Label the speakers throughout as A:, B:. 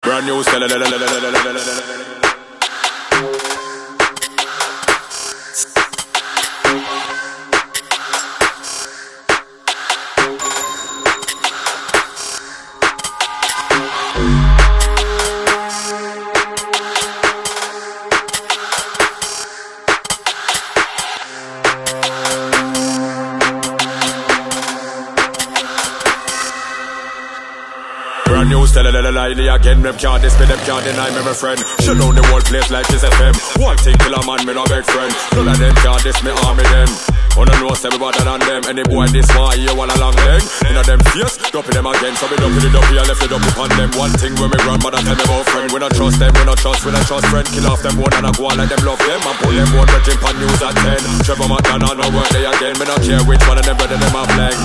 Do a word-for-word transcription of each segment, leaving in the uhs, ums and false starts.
A: Brand new style. Brand new style, la la la, again. Them can't display, them can't deny me, my friend. Shut down the whole place like this F M. One thing kill a man, me no beg friend. None of them can't diss me, army them. Wanna know say me better than them. Any boy this one here while a long leg. Inna them face, dumping them again. So me dumpy the dumpy, I left the dumpy on them. One thing when me grandmother tell me about friend. We not trust them, we not trust, we not trust friend. Kill off them one and I go on like them love them. And pull them one, regime pan news at ten. Trevor McDonald, no work they again. Me not care which one of them better than my flag.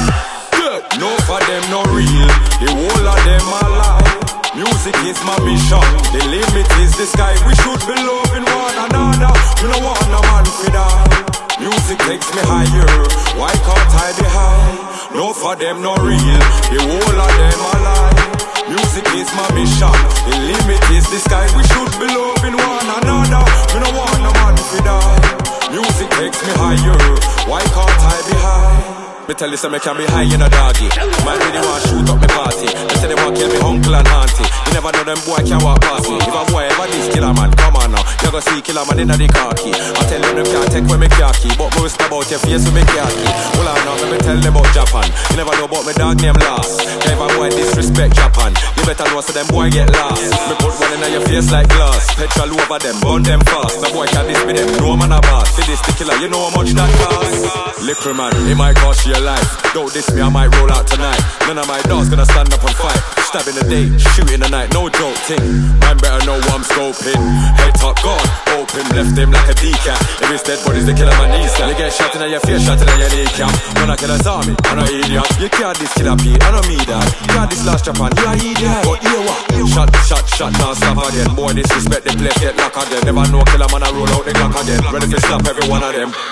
A: No for them no real, the whole of them a lie. Music is my mission, the limit is the sky. We should be loving one another, we don't want no man to die. Music takes me higher, why can't I be high? No for them no real, the whole of them a lie. Music is my mission, the limit is the sky. We should be loving one another, we don't want no man to die. Music takes me higher, why can't I be high? Me tell you say me can be high in a doggy. Man really want shoot up me party. They say they want kill me uncle and auntie. You never know them boy can walk past me. If a boy ever this killer man, come on now. You go see killer man inna the car key. I tell them them can't take when me car key, but me whisper about your face with me car key. Hold on now, let me tell them about Japan. You never know about me dog name last. If a boy disrespect Japan, you better know so them boy get lost. Me put one inna your face like glass. Petrol over them, burn them fast. No boy can this be them, no man a boss. For this the killer, you know how much that cost. Liquor man, it might cost you life. Don't diss me, I might roll out tonight. None of my dogs gonna stand up and fight. Stab in the day, shoot in the night, no joke ting. Man better know what I'm scoping. Head top gone, open, left him like a decaf. If it's dead bodies, they kill him and knees. You get shot in your face, shot in your kneecap. When I kill a zombie, I'm not idiot. You can't this killer P, I don't mean that. You can't this last Japan, you are idiot. But you what? Shot, shot, shot, now stop again. Boy, disrespect the place, get locked again. Never know killer man, I roll out the clock again. Ready to slap every one of them.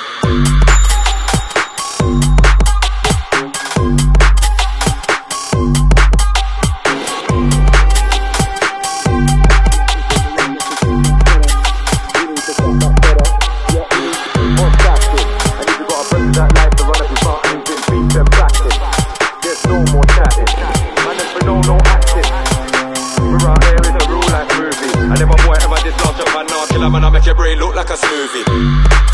A: I never boy ever did love Japan, now kill a man, I make your brain look like a smoothie.